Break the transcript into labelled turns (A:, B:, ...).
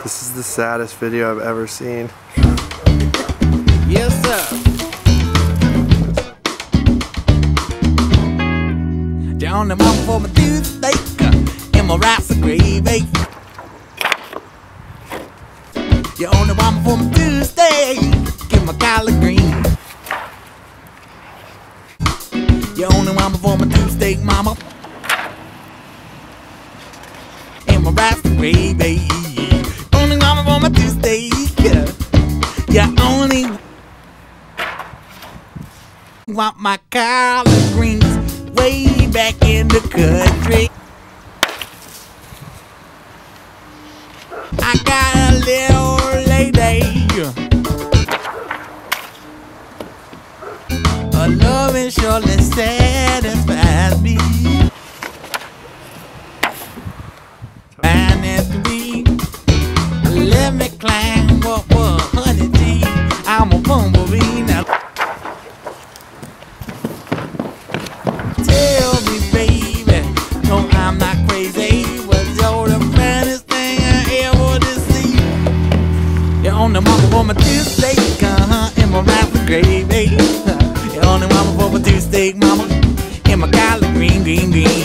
A: This is the saddest video I've ever seen.
B: Yes, sir. Down the mountain for my dude steak and my rice and gravy. You only want me for my Tuesday, get my collard green. You only want me for my Tuesday, mama, and my rice and gravy. Only want me for my Tuesday, you only want my collard greens way back in the country. I got a little lady, a loving surely satisfies me. And it to be, let me climb up a honey tea. I'm a bumblebee now. Tell me, baby, no, I'm not crazy. What's your the baddest thing I ever to see? You're on the mama for my Tuesday, and my rice and gravy. You're on the mama for my Tuesday, mama, and my collard green, green, green.